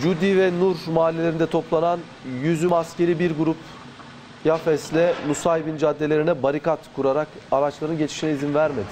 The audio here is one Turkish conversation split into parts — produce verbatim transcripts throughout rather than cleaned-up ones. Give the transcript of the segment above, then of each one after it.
Cudi ve Nur mahallelerinde toplanan yüzü maskeli bir grup Yafes'le Nusaybin caddelerine barikat kurarak araçların geçişine izin vermedi.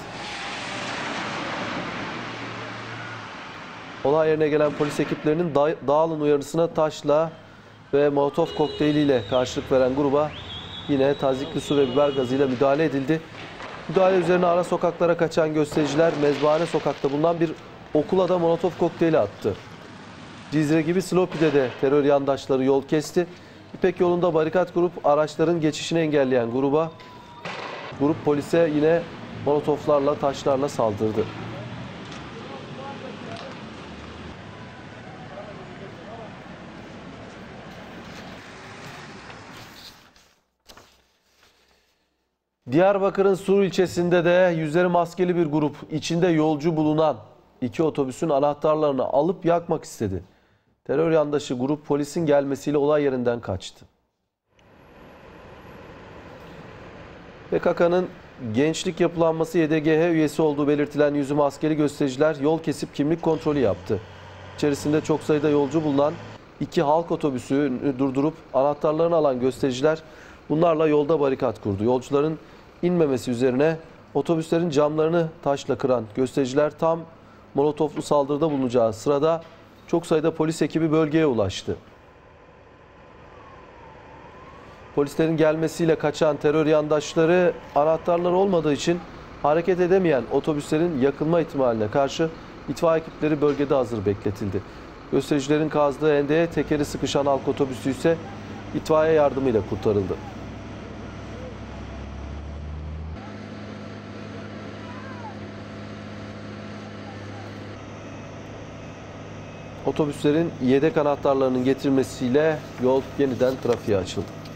Olay yerine gelen polis ekiplerinin da dağılın uyarısına taşla ve molotof kokteyliyle karşılık veren gruba yine tazyikli su ve biber gazıyla müdahale edildi. Müdahale üzerine ara sokaklara kaçan göstericiler Mezbahane sokakta bulunan bir okula da molotof kokteyli attı. Cizre gibi Slopi'de de terör yandaşları yol kesti. İpek yolunda barikat kurup araçların geçişini engelleyen gruba, grup polise yine molotoflarla, taşlarla saldırdı. Diyarbakır'ın Sur ilçesinde de yüzleri maskeli bir grup içinde yolcu bulunan iki otobüsün anahtarlarını alıp yakmak istedi. Terör yandaşı grup polisin gelmesiyle olay yerinden kaçtı. P K K'nın Gençlik Yapılanması Y D G H üyesi olduğu belirtilen yüzü maskeli göstericiler yol kesip kimlik kontrolü yaptı. İçerisinde çok sayıda yolcu bulunan iki halk otobüsünü durdurup anahtarlarını alan göstericiler bunlarla yolda barikat kurdu. Yolcuların inmemesi üzerine otobüslerin camlarını taşla kıran göstericiler tam molotoflu saldırıda bulunacağı sırada çok sayıda polis ekibi bölgeye ulaştı. Polislerin gelmesiyle kaçan terör yandaşları anahtarları olmadığı için hareket edemeyen otobüslerin yakılma ihtimaline karşı itfaiye ekipleri bölgede hazır bekletildi. Göstericilerin kazdığı hendeye tekeri sıkışan halk otobüsü ise itfaiye yardımıyla kurtarıldı. Otobüslerin yedek anahtarlarının getirilmesiyle yol yeniden trafiğe açıldı.